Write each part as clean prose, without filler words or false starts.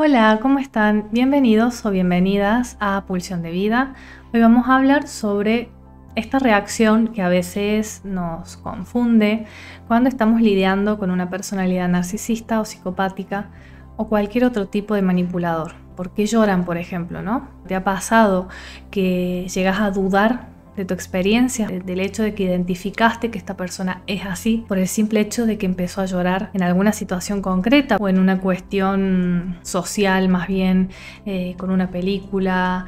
Hola, ¿cómo están? Bienvenidos o bienvenidas a Pulsión de Vida. Hoy vamos a hablar sobre esta reacción que a veces nos confunde cuando estamos lidiando con una personalidad narcisista o psicopática o cualquier otro tipo de manipulador. ¿Por qué lloran, por ejemplo, no? ¿Te ha pasado que llegas a dudar de tu experiencia, del hecho de que identificaste que esta persona es así por el simple hecho de que empezó a llorar en alguna situación concreta o en una cuestión social más bien, con una película,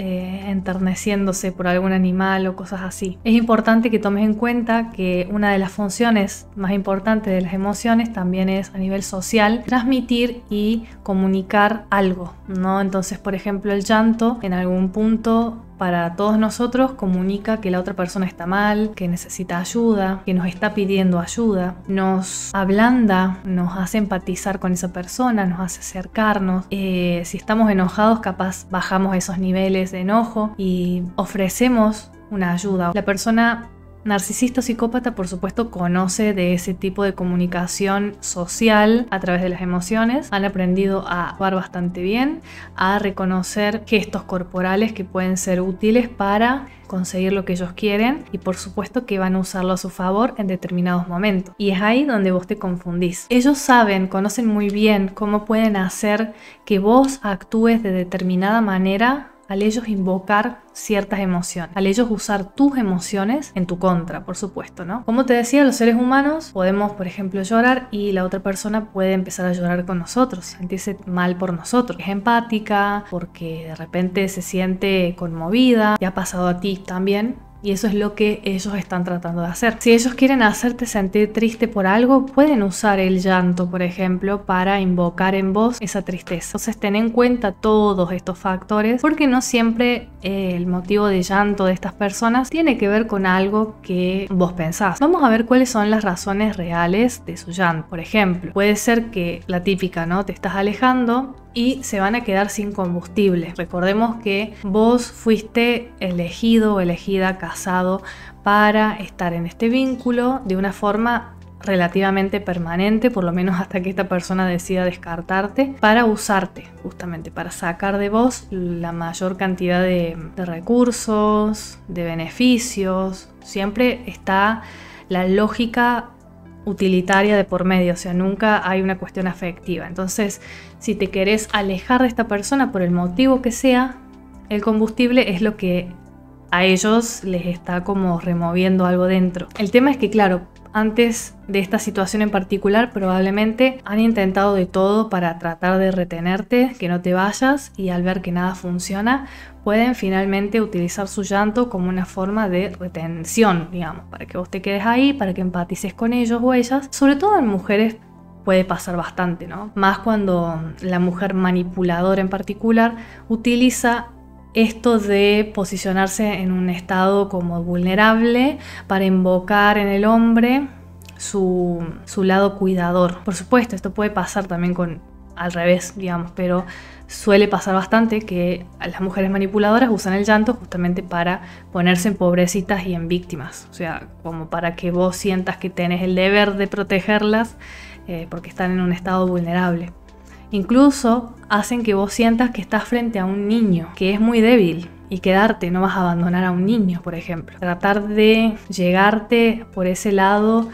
enterneciéndose por algún animal o cosas así? Es importante que tomes en cuenta que una de las funciones más importantes de las emociones también es a nivel social transmitir y comunicar algo, ¿no? Entonces, por ejemplo, el llanto en algún punto para todos nosotros comunica que la otra persona está mal, que necesita ayuda, que nos está pidiendo ayuda, nos ablanda, nos hace empatizar con esa persona, nos hace acercarnos. Si estamos enojados, capaz bajamos esos niveles de enojo y ofrecemos una ayuda. La persona narcisista o psicópata, por supuesto, conoce de ese tipo de comunicación social a través de las emociones. Han aprendido a actuar bastante bien, a reconocer gestos corporales que pueden ser útiles para conseguir lo que ellos quieren y por supuesto que van a usarlo a su favor en determinados momentos. Y es ahí donde vos te confundís. Ellos saben, conocen muy bien cómo pueden hacer que vos actúes de determinada manera al ellos invocar ciertas emociones, al ellos usar tus emociones en tu contra, por supuesto, ¿no? Como te decía, los seres humanos podemos, por ejemplo, llorar y la otra persona puede empezar a llorar con nosotros, sentirse mal por nosotros. Es empática porque de repente se siente conmovida, te ha pasado a ti también. Y eso es lo que ellos están tratando de hacer. Si ellos quieren hacerte sentir triste por algo, pueden usar el llanto, por ejemplo, para invocar en vos esa tristeza. Entonces, ten en cuenta todos estos factores, porque no siempre el motivo de llanto de estas personas tiene que ver con algo que vos pensás. Vamos a ver cuáles son las razones reales de su llanto. Por ejemplo, puede ser que la típica, ¿no? Te estás alejando y se van a quedar sin combustible. Recordemos que vos fuiste elegido o elegida, casado, para estar en este vínculo de una forma relativamente permanente, por lo menos hasta que esta persona decida descartarte, para usarte, justamente para sacar de vos la mayor cantidad de recursos, de beneficios. Siempre está la lógica utilitaria de por medio, o sea, nunca hay una cuestión afectiva. Entonces, si te querés alejar de esta persona por el motivo que sea, el combustible es lo que a ellos les está como removiendo algo dentro. El tema es que, claro, antes de esta situación en particular, probablemente han intentado de todo para tratar de retenerte, que no te vayas, y al ver que nada funciona, pueden finalmente utilizar su llanto como una forma de retención, digamos, para que vos te quedes ahí, para que empatices con ellos o ellas. Sobre todo en mujeres puede pasar bastante, ¿no? Más cuando la mujer manipuladora en particular utiliza esto de posicionarse en un estado como vulnerable para invocar en el hombre su lado cuidador. Por supuesto, esto puede pasar también al revés, digamos, pero suele pasar bastante que las mujeres manipuladoras usan el llanto justamente para ponerse en pobrecitas y en víctimas. O sea, como para que vos sientas que tenés el deber de protegerlas porque están en un estado vulnerable. Incluso hacen que vos sientas que estás frente a un niño que es muy débil y quedarte, no vas a abandonar a un niño, por ejemplo. Tratar de llegarte por ese lado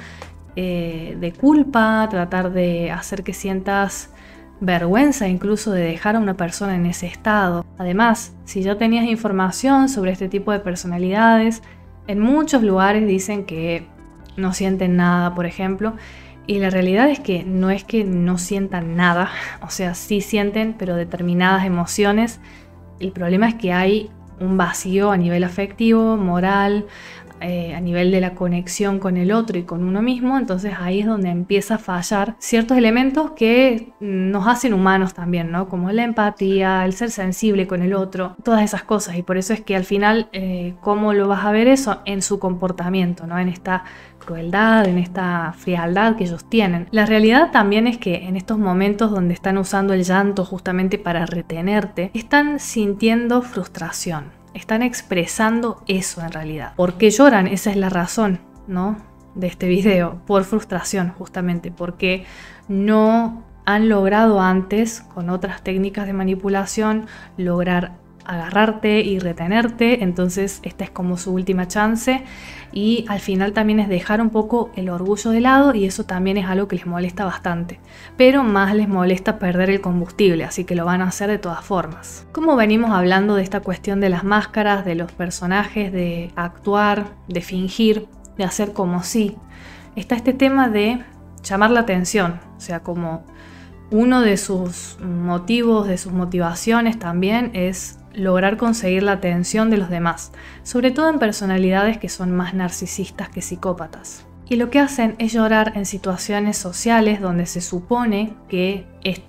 de culpa, tratar de hacer que sientas vergüenza incluso de dejar a una persona en ese estado. Además, si ya tenías información sobre este tipo de personalidades, en muchos lugares dicen que no sienten nada, por ejemplo. Y la realidad es que no sientan nada, o sea, sí sienten, pero determinadas emociones. El problema es que hay un vacío a nivel afectivo, moral, a nivel de la conexión con el otro y con uno mismo. Entonces ahí es donde empieza a fallar ciertos elementos que nos hacen humanos también, ¿no? Como la empatía, el ser sensible con el otro, todas esas cosas. Y por eso es que al final, ¿cómo lo vas a ver eso? En su comportamiento, ¿no? En esta crueldad, en esta frialdad que ellos tienen. La realidad también es que en estos momentos donde están usando el llanto justamente para retenerte, están sintiendo frustración. Están expresando eso en realidad. ¿Por qué lloran? Esa es la razón, ¿no? De este video. Por frustración, justamente. Porque no han logrado antes, con otras técnicas de manipulación, lograr agarrarte y retenerte. Entonces esta es como su última chance, y al final también es dejar un poco el orgullo de lado, y eso también es algo que les molesta bastante, pero más les molesta perder el combustible, así que lo van a hacer de todas formas. Como venimos hablando de esta cuestión de las máscaras, de los personajes, de actuar, de fingir, de hacer como si, está este tema de llamar la atención, o sea, como uno de sus motivos, de sus motivaciones también es lograr conseguir la atención de los demás, sobre todo en personalidades que son más narcisistas que psicópatas. Y lo que hacen es llorar en situaciones sociales donde se supone que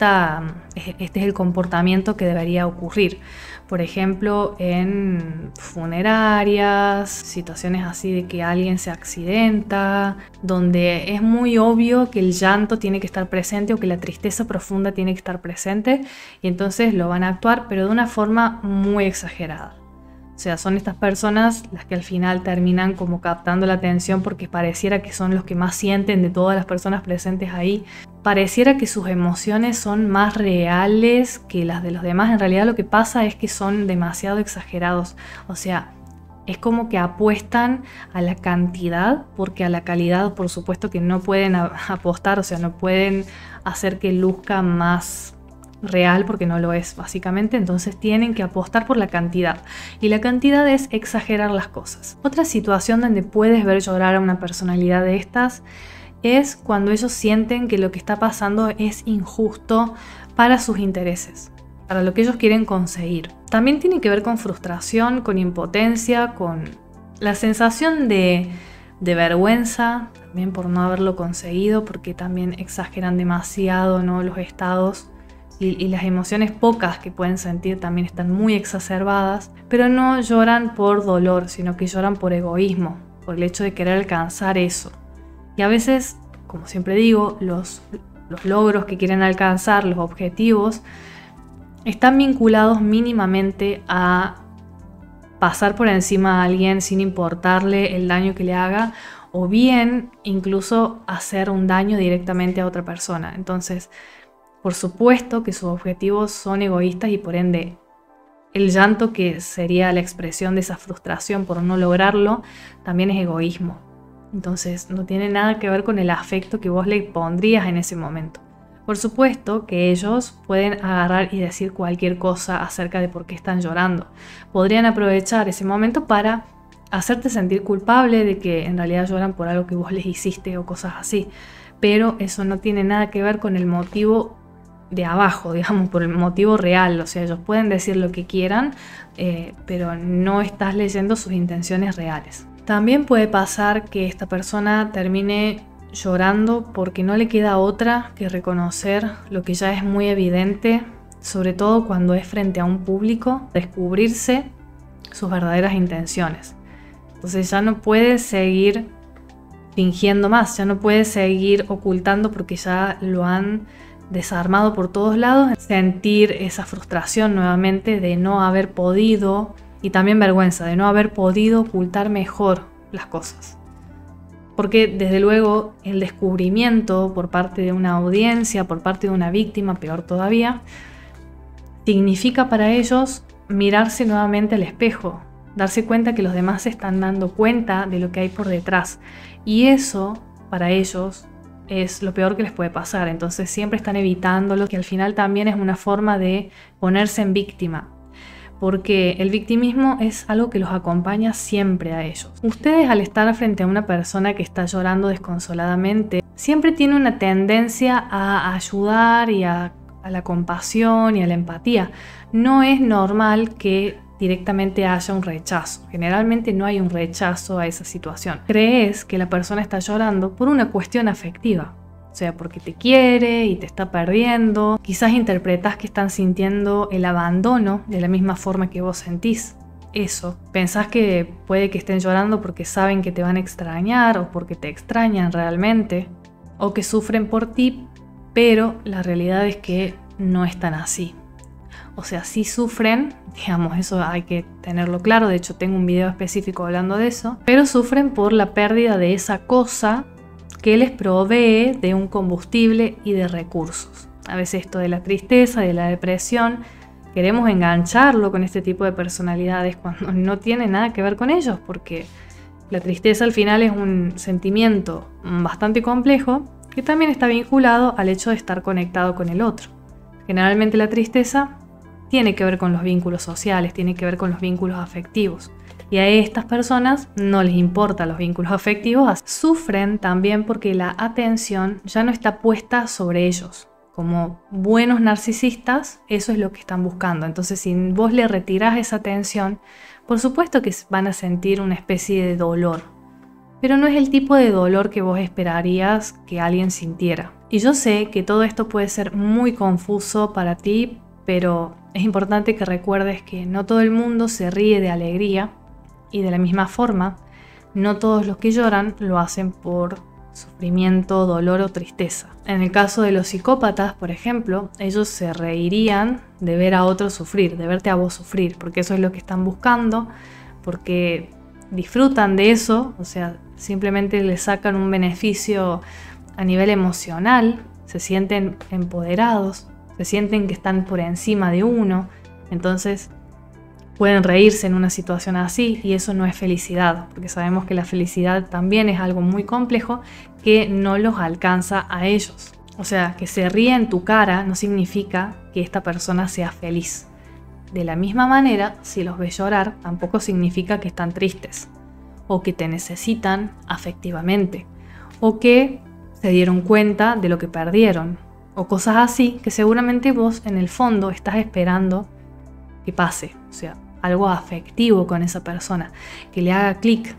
este es el comportamiento que debería ocurrir. Por ejemplo, en funerarias, situaciones así de que alguien se accidenta, donde es muy obvio que el llanto tiene que estar presente o que la tristeza profunda tiene que estar presente, y entonces lo van a actuar, pero de una forma muy exagerada. O sea, son estas personas las que al final terminan como captando la atención, porque pareciera que son los que más sienten de todas las personas presentes ahí. Pareciera que sus emociones son más reales que las de los demás. En realidad lo que pasa es que son demasiado exagerados. O sea, es como que apuestan a la cantidad, porque a la calidad por supuesto que no pueden apostar. O sea, no pueden hacer que luzca más real, porque no lo es básicamente. Entonces tienen que apostar por la cantidad, y la cantidad es exagerar las cosas. Otra situación donde puedes ver llorar a una personalidad de estas es cuando ellos sienten que lo que está pasando es injusto para sus intereses, para lo que ellos quieren conseguir. También tiene que ver con frustración, con impotencia, con la sensación de vergüenza también por no haberlo conseguido, porque también exageran demasiado, ¿no?, los estados. Y las emociones pocas que pueden sentir también están muy exacerbadas, pero no lloran por dolor, sino que lloran por egoísmo, por el hecho de querer alcanzar eso. Y a veces, como siempre digo, los logros que quieren alcanzar, los objetivos, están vinculados mínimamente a pasar por encima a alguien sin importarle el daño que le haga, o bien incluso hacer un daño directamente a otra persona. Entonces, por supuesto que sus objetivos son egoístas, y por ende el llanto, que sería la expresión de esa frustración por no lograrlo, también es egoísmo. Entonces no tiene nada que ver con el afecto que vos le pondrías en ese momento. Por supuesto que ellos pueden agarrar y decir cualquier cosa acerca de por qué están llorando. Podrían aprovechar ese momento para hacerte sentir culpable de que en realidad lloran por algo que vos les hiciste o cosas así. Pero eso no tiene nada que ver con el motivo de abajo, digamos, por el motivo real. O sea, ellos pueden decir lo que quieran, pero no estás leyendo sus intenciones reales. También puede pasar que esta persona termine llorando porque no le queda otra que reconocer lo que ya es muy evidente, sobre todo cuando es frente a un público, descubrirse sus verdaderas intenciones. Entonces ya no puede seguir fingiendo más, ya no puede seguir ocultando, porque ya lo han desarmado por todos lados. Sentir esa frustración nuevamente de no haber podido, y también vergüenza de no haber podido ocultar mejor las cosas. Porque desde luego el descubrimiento por parte de una audiencia, por parte de una víctima, peor todavía, significa para ellos mirarse nuevamente al espejo, darse cuenta que los demás se están dando cuenta de lo que hay por detrás, y eso para ellos es lo peor que les puede pasar. Entonces siempre están evitándolo, que al final también es una forma de ponerse en víctima, porque el victimismo es algo que los acompaña siempre a ellos. Ustedes, al estar frente a una persona que está llorando desconsoladamente, siempre tiene una tendencia a ayudar y a la compasión y a la empatía. No es normal que directamente haya un rechazo. Generalmente no hay un rechazo a esa situación. Crees que la persona está llorando por una cuestión afectiva, o sea, porque te quiere y te está perdiendo. Quizás interpretas que están sintiendo el abandono de la misma forma que vos sentís eso. Pensás que puede que estén llorando porque saben que te van a extrañar, o porque te extrañan realmente, o que sufren por ti, pero la realidad es que no es tan así. O sea, sí sufren, digamos, eso hay que tenerlo claro. De hecho, tengo un video específico hablando de eso. Pero sufren por la pérdida de esa cosa que les provee de un combustible y de recursos. A veces esto de la tristeza, de la depresión, queremos engancharlo con este tipo de personalidades cuando no tiene nada que ver con ellos, porque la tristeza al final es un sentimiento bastante complejo que también está vinculado al hecho de estar conectado con el otro. Generalmente la tristeza tiene que ver con los vínculos sociales, tiene que ver con los vínculos afectivos. Y a estas personas no les importan los vínculos afectivos, sufren también porque la atención ya no está puesta sobre ellos. Como buenos narcisistas, eso es lo que están buscando. Entonces, si vos le retirás esa atención, por supuesto que van a sentir una especie de dolor. Pero no es el tipo de dolor que vos esperarías que alguien sintiera. Y yo sé que todo esto puede ser muy confuso para ti, pero es importante que recuerdes que no todo el mundo se ríe de alegría y de la misma forma, no todos los que lloran lo hacen por sufrimiento, dolor o tristeza. En el caso de los psicópatas, por ejemplo, ellos se reirían de ver a otros sufrir, de verte a vos sufrir, porque eso es lo que están buscando, porque disfrutan de eso, o sea, simplemente les sacan un beneficio a nivel emocional, se sienten empoderados, se sienten que están por encima de uno, entonces pueden reírse en una situación así y eso no es felicidad, porque sabemos que la felicidad también es algo muy complejo que no los alcanza a ellos. O sea, que se ríe en tu cara no significa que esta persona sea feliz. De la misma manera, si los ves llorar, tampoco significa que están tristes, o que te necesitan afectivamente, o que se dieron cuenta de lo que perdieron, o cosas así que seguramente vos en el fondo estás esperando que pase, o sea, algo afectivo con esa persona, que le haga clic.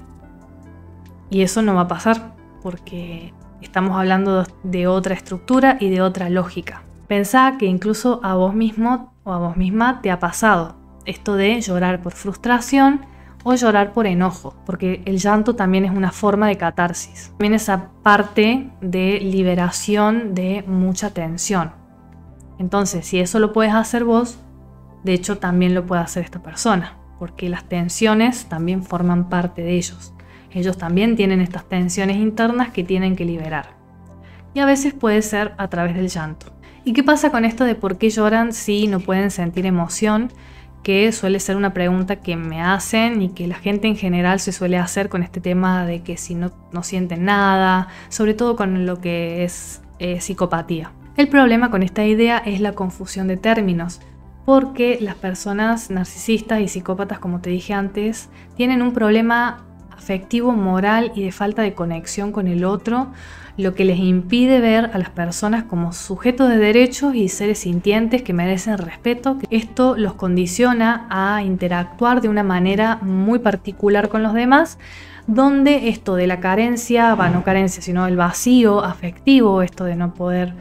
Y eso no va a pasar porque estamos hablando de otra estructura y de otra lógica. Pensá que incluso a vos mismo o a vos misma te ha pasado esto de llorar por frustración o llorar por enojo, porque el llanto también es una forma de catarsis. También esa parte de liberación de mucha tensión. Entonces, si eso lo puedes hacer vos, de hecho también lo puede hacer esta persona, porque las tensiones también forman parte de ellos. Ellos también tienen estas tensiones internas que tienen que liberar. Y a veces puede ser a través del llanto. ¿Y qué pasa con esto de por qué lloran si no pueden sentir emoción? Que suele ser una pregunta que me hacen y que la gente en general se suele hacer con este tema de que si no sienten nada, sobre todo con lo que es psicopatía. El problema con esta idea es la confusión de términos, porque las personas narcisistas y psicópatas, como te dije antes, tienen un problema afectivo, moral y de falta de conexión con el otro, lo que les impide ver a las personas como sujetos de derechos y seres sintientes que merecen respeto. Esto los condiciona a interactuar de una manera muy particular con los demás, donde esto de la carencia, no carencia, sino el vacío afectivo, esto de no poder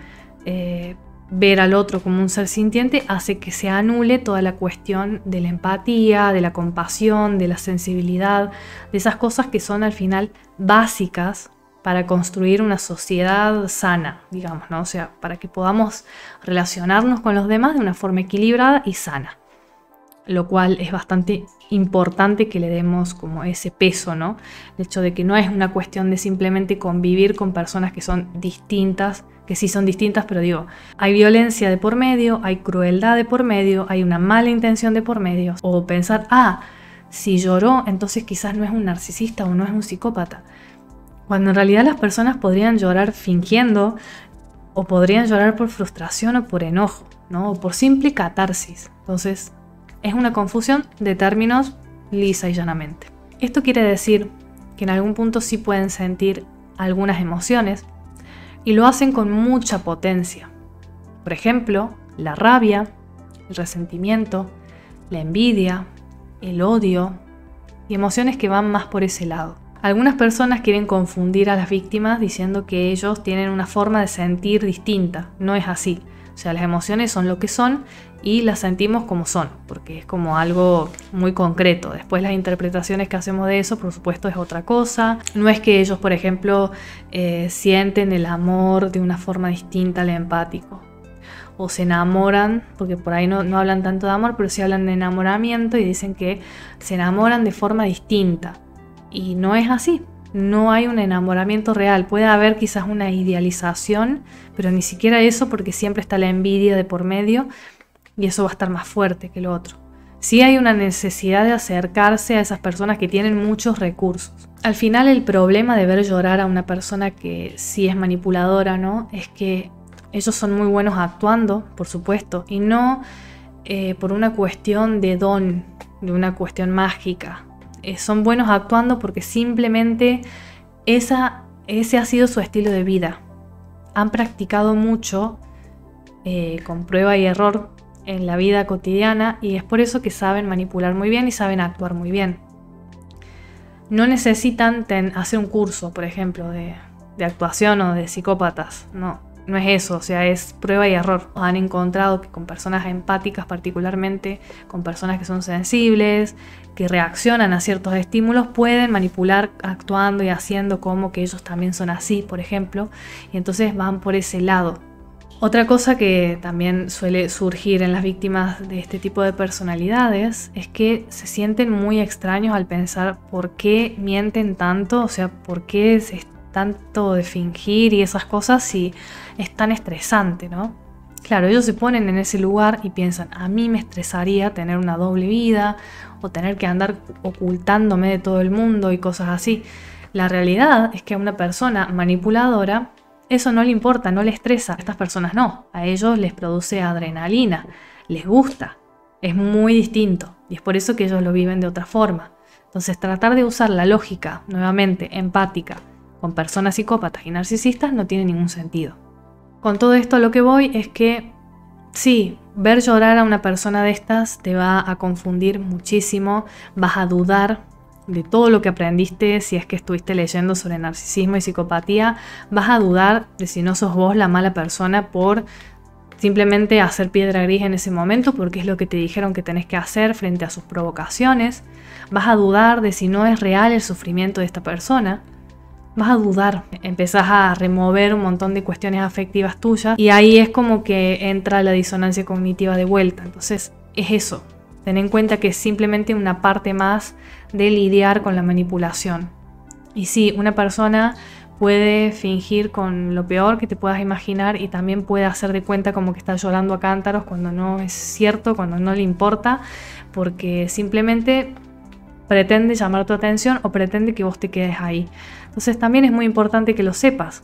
ver al otro como un ser sintiente, hace que se anule toda la cuestión de la empatía, de la compasión, de la sensibilidad, de esas cosas que son al final básicas para construir una sociedad sana, digamos, ¿no? O sea, para que podamos relacionarnos con los demás de una forma equilibrada y sana. Lo cual es bastante importante que le demos como ese peso, ¿no? El hecho de que no es una cuestión de simplemente convivir con personas que son distintas, que sí son distintas, pero digo, hay violencia de por medio, hay crueldad de por medio, hay una mala intención de por medio. O pensar, si lloró, entonces quizás no es un narcisista o no es un psicópata. Cuando en realidad las personas podrían llorar fingiendo, o podrían llorar por frustración o por enojo, ¿no? O por simple catarsis. Entonces, es una confusión de términos lisa y llanamente. Esto quiere decir que en algún punto sí pueden sentir algunas emociones y lo hacen con mucha potencia. Por ejemplo, la rabia, el resentimiento, la envidia, el odio y emociones que van más por ese lado. Algunas personas quieren confundir a las víctimas diciendo que ellos tienen una forma de sentir distinta. No es así. O sea, las emociones son lo que son y las sentimos como son, porque es como algo muy concreto. Después las interpretaciones que hacemos de eso, por supuesto, es otra cosa. No es que ellos, por ejemplo, sienten el amor de una forma distinta al empático. O se enamoran, porque por ahí no hablan tanto de amor, pero sí hablan de enamoramiento y dicen que se enamoran de forma distinta. Y no es así. No hay un enamoramiento real. Puede haber quizás una idealización, pero ni siquiera eso, porque siempre está la envidia de por medio y eso va a estar más fuerte que lo otro. Sí hay una necesidad de acercarse a esas personas que tienen muchos recursos. Al final el problema de ver llorar a una persona que sí es manipuladora, ¿no? Es que ellos son muy buenos actuando, por supuesto, y no por una cuestión de don, de una cuestión mágica. Son buenos actuando porque simplemente ese ha sido su estilo de vida. Han practicado mucho con prueba y error en la vida cotidiana y es por eso que saben manipular muy bien y saben actuar muy bien. No necesitan hacer un curso, por ejemplo, de actuación o de psicópatas. No es eso, o sea, es prueba y error. Han encontrado que con personas empáticas, particularmente con personas que son sensibles, que reaccionan a ciertos estímulos, pueden manipular actuando y haciendo como que ellos también son así, por ejemplo, y entonces van por ese lado. Otra cosa que también suele surgir en las víctimas de este tipo de personalidades es que se sienten muy extraños al pensar por qué mienten tanto, o sea, por qué es tanto de fingir y esas cosas si es tan estresante, ¿no? Claro, ellos se ponen en ese lugar y piensan, a mí me estresaría tener una doble vida o tener que andar ocultándome de todo el mundo y cosas así. La realidad es que a una persona manipuladora eso no le importa, no le estresa. A estas personas no, a ellos les produce adrenalina, les gusta, es muy distinto y es por eso que ellos lo viven de otra forma. Entonces tratar de usar la lógica, nuevamente, empática, con personas psicópatas y narcisistas no tiene ningún sentido. Con todo esto a lo que voy es que sí, ver llorar a una persona de estas te va a confundir muchísimo, vas a dudar de todo lo que aprendiste si es que estuviste leyendo sobre narcisismo y psicopatía, vas a dudar de si no sos vos la mala persona por simplemente hacer piedra gris en ese momento porque es lo que te dijeron que tenés que hacer frente a sus provocaciones, vas a dudar de si no es real el sufrimiento de esta persona. Vas a dudar, empezás a remover un montón de cuestiones afectivas tuyas y ahí es como que entra la disonancia cognitiva de vuelta. Entonces es eso, ten en cuenta que es simplemente una parte más de lidiar con la manipulación. Y sí, una persona puede fingir con lo peor que te puedas imaginar y también puede hacer de cuenta como que está llorando a cántaros cuando no es cierto, cuando no le importa, porque simplemente pretende llamar tu atención o pretende que vos te quedes ahí. Entonces también es muy importante que lo sepas,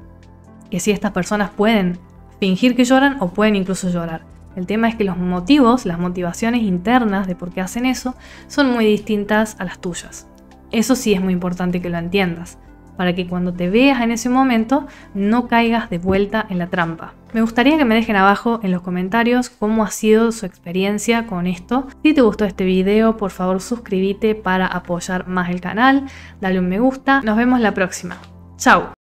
que sí, estas personas pueden fingir que lloran o pueden incluso llorar. El tema es que los motivos, las motivaciones internas de por qué hacen eso, son muy distintas a las tuyas. Eso sí es muy importante que lo entiendas, para que cuando te veas en ese momento no caigas de vuelta en la trampa. Me gustaría que me dejen abajo en los comentarios cómo ha sido su experiencia con esto. Si te gustó este video, por favor suscríbete para apoyar más el canal, dale un me gusta. Nos vemos la próxima. ¡Chao!